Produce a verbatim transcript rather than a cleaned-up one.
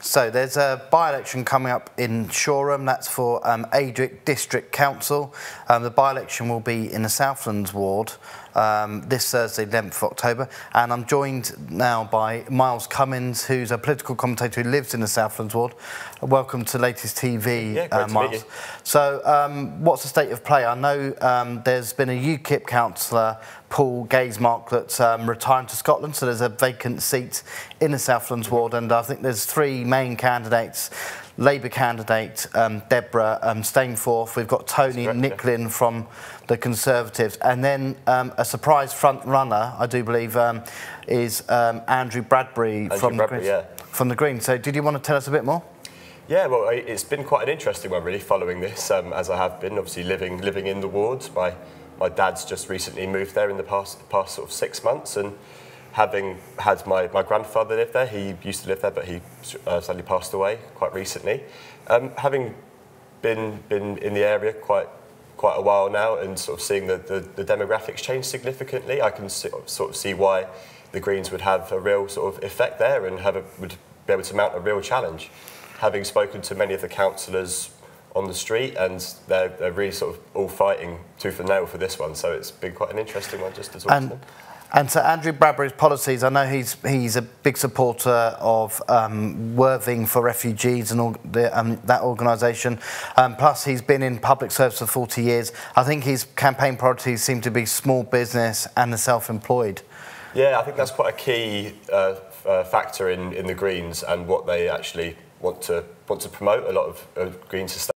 So there's a by-election coming up in Shoreham. That's for um, Adric District Council. Um, the by-election will be in the Southlands ward um, this Thursday, eleventh of October. And I'm joined now by Myles Cummins, who's a political commentator who lives in the Southlands ward. Welcome to Latest T V, yeah, great uh, to Myles. meet you. So um, what's the state of play? I know um, there's been a U KIP councillor, Paul Gazemark, that's um, retiring to Scotland, so there's a vacant seat in the Southlands ward, and I think there's three main candidates. Labour candidate um, Deborah um, Stainforth, we've got Tony correct, Nicklin yeah. from the Conservatives, and then um, a surprise front runner, I do believe, um, is um, Andrew Bradbury, Andrew from, Bradbury, the yeah. from the Greens. So did you want to tell us a bit more? Yeah, well, it's been quite an interesting one, really, following this, um, as I have been, obviously living living in the wards. My my dad's just recently moved there in the past past sort of six months, and having had my, my grandfather live there, he used to live there, but he uh, sadly passed away quite recently. Um, having been been in the area quite quite a while now, and sort of seeing the, the, the demographics change significantly, I can sort of see why the Greens would have a real sort of effect there and have a, would be able to mount a real challenge. Having spoken to many of the councillors on the street, and they're, they're really sort of all fighting tooth and nail for this one, so it's been quite an interesting one just to talk and, to them. And so Andrew Bradbury's policies, I know he's he's a big supporter of um, Worthing for Refugees and all the, um, that organisation. Um, plus, he's been in public service for forty years. I think his campaign priorities seem to be small business and the self-employed. Yeah, I think that's quite a key uh, uh, factor in, in the Greens and what they actually want to want to promote. A lot of uh, Greens